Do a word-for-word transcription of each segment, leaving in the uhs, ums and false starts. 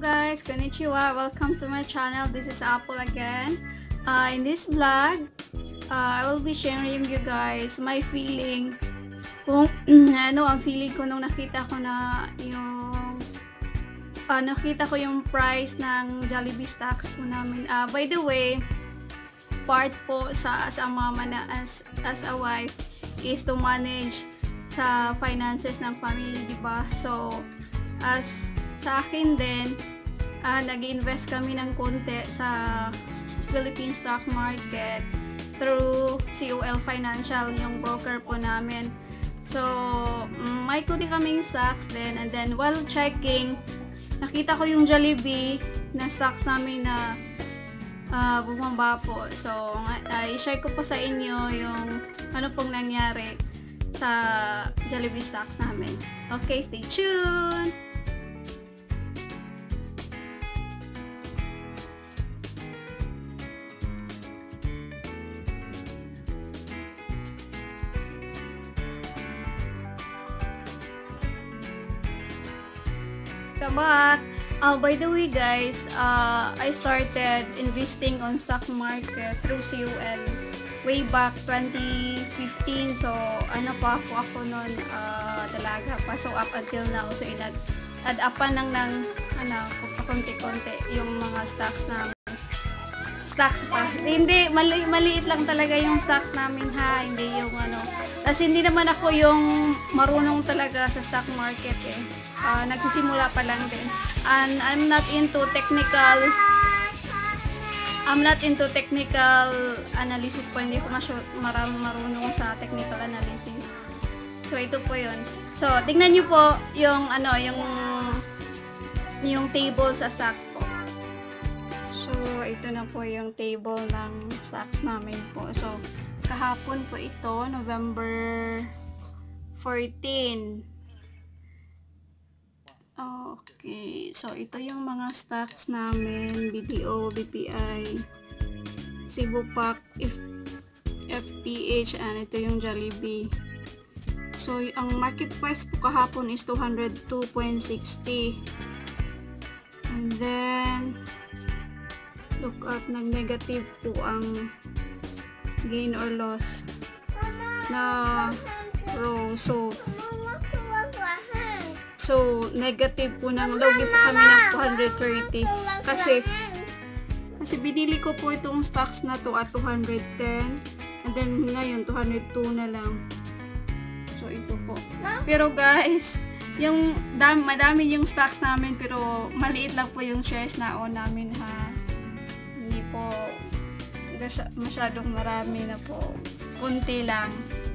guys, konnichiwa, welcome to my channel. This is Apple again. Uh, in this vlog, uh, I will be sharing you guys my feeling kung ano ang feeling ko nung nakita ko na yung uh, nakita ko yung price ng Jollibee stocks po namin. Uh, by the way, part po sa as a mama na as, as a wife is to manage sa finances ng family, diba? So, as sa akin din, uh, nag-invest kami ng konti sa Philippine stock market through C O L Financial, yung broker po namin. So, um, may kunti kaming stocks din, and then while checking, nakita ko yung Jollibee na stocks namin na uh, bumaba po. So, uh, i-share ko po sa inyo yung ano pong nangyari sa Jollibee stocks namin. Okay, stay tuned! Back. Uh, by the way guys, uh, I started investing on stock market through C O L way back twenty fifteen. So ano pa ako ako noon, uh, dalaga pa. So up until now, so inad add upan lang ng ano, konti-konti yung mga stocks namin. Stocks pa. Hindi, mali maliit lang talaga yung stocks namin ha, hindi yung ano. Kasi hindi naman ako yung marunong talaga sa stock market eh. Uh, nagsisimula pa lang din. And I'm not into technical I'm not into technical analysis po. Hindi ko maraming marunong sa technical analysis. So ito po yun. So tingnan nyo po yung ano, yung yung table sa stocks po. So ito na po yung table ng stocks namin po. So kahapon po ito, November fourteen. Okay, so ito yung mga stocks namin, B D O, B P I, Cebu Pac, F P H, and ito yung Jollibee. So ang market price po kahapon is two hundred two point six zero. And then look at, nag-negative po ang gain or loss na row. So So, negative po ng logi po kami ng two hundred thirty. Kasi, kasi binili ko po itong stocks na to at two hundred ten. And then, ngayon, two hundred two na lang. So, ito po. Pero guys, yung dam, madami yung stocks namin, pero maliit lang po yung shares na own namin ha. Hindi po masyadong marami na po. Kunti lang.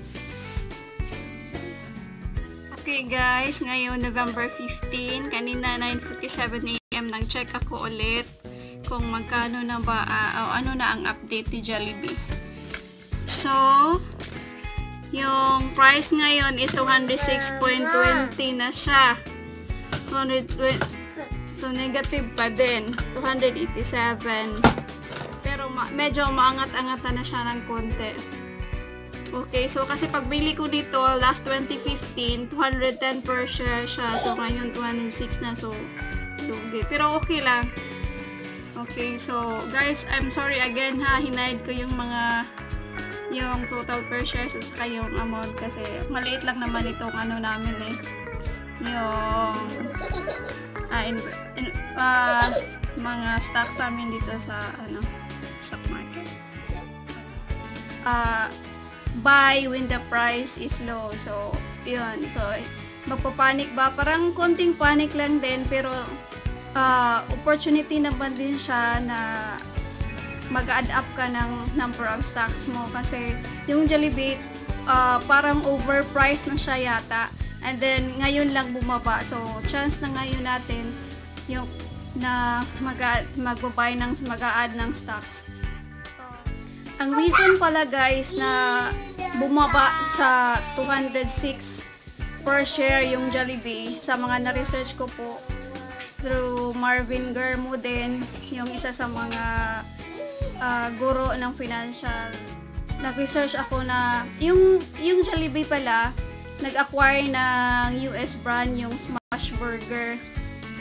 Okay guys, ngayon November fifteen, kanina nine fifty-seven A M nag-check ako ulit kung magkano na ba, uh, o ano na ang update ni Jollibee. So, yung price ngayon is two hundred six point two zero na siya. two hundred twenty, so negative pa din, two hundred eighty-seven. Pero ma medyo maangat-angat na siya ng konti. Okay, so kasi pagbili ko dito last twenty fifteen, two hundred ten per share siya. So ngayon two hundred six na, so lugi. Pero okay lang. Okay, so guys, I'm sorry again ha, hinayad ko yung mga yung total per shares at saka yung amount kasi maliit lang naman itong ano namin eh. Yung ah, in, in, uh, mga stocks namin dito sa ano, stock market. Ah, uh, buy when the price is low. So, yun. So, magpapanik ba? Parang konting panic lang din, pero uh, opportunity naman din siya na mag-add up ka ng number of stocks mo. Kasi, yung Jollibee, uh, parang overpriced na siya yata. And then, ngayon lang bumaba. So, chance na ngayon natin yung na mag-buy ng, mag-add ng stocks. Ang reason pala guys na bumaba sa two hundred six per share yung Jollibee, sa mga na-research ko po through Marvin Germo din, yung isa sa mga uh, guro ng financial. Nag-research ako na yung, yung Jollibee pala nag-acquire ng U S brand, yung Smash Burger.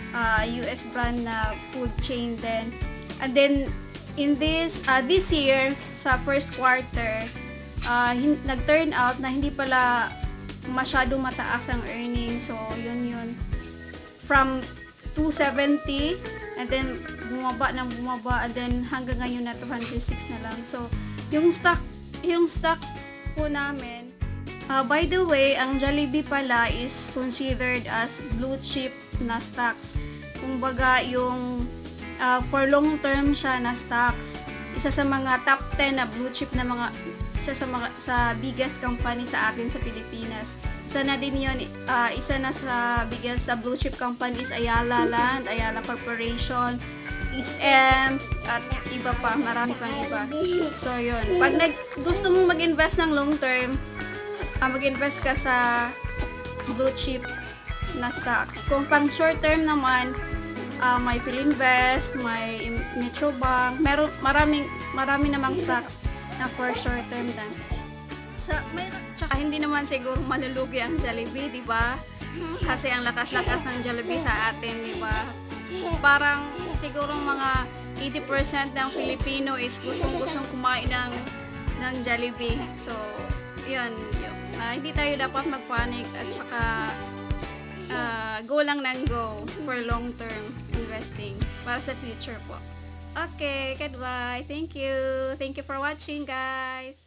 uh, U S brand na food chain din. And then in this uh, this year sa first quarter, uh, hin- nag-turn out na hindi pala masyadong mataas ang earnings. So yun yun. From two seventy and then bumaba nang bumaba and then hanggang ngayon na two hundred six na lang. So yung stock yung stock po namin, uh, by the way, ang Jollibee pala is considered as blue chip na stocks. Kumbaga yung uh, for long term siya na stocks. Isa sa mga top ten na blue chip na mga isa sa mga sa biggest company sa atin sa Pilipinas. Isa na din yun, uh, isa na sa biggest sa blue chip companies, Ayala Land, Ayala Corporation, S M, at iba pa, marami pang iba. So yun, pag nag, gusto mong mag-invest ng long term, uh, mag-invest ka sa blue chip na stocks. Kung pang short term naman, uh, may Philinvest, may Metro Bank, meron, maraming, marami namang stocks na for short term lang. Sa, may, tsaka hindi naman siguro malulugi ang Jollibee, di ba? Kasi ang lakas-lakas ng Jollibee sa atin, di ba? Parang siguro mga eighty percent ng Filipino is gustong-gustong kumain ng, ng Jollibee. So, yun, yun. Uh, hindi tayo dapat magpanik at saka uh, go lang ng go for long-term investing para sa future po. Okay, goodbye. Thank you. Thank you for watching, guys.